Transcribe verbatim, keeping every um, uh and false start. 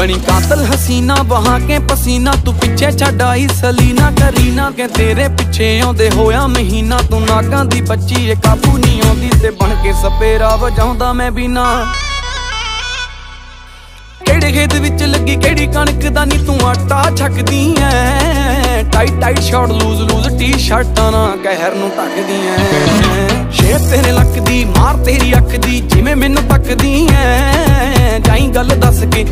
बनी कातल हसीना बहा के पसीना, तू पिछे छड्ड आई सलीना करीना के तेरे पिछे आउंदे होया महीना। तू नागां दी बच्ची ए काबू नहीं आउंदी ते बन के सपेरा वजाउंदा मैं भी ना। केड़े खेत विच लगी केड़ी कणक दा नी तू आटा छकदी ऐ। Tight tight short loose loose T शर्टां ना कहर नूं ढकदी ऐ। शेर तेरे लक दी मार तेरी अख दी जिवें मैनूं तकदी ऐ। जाई गल दस के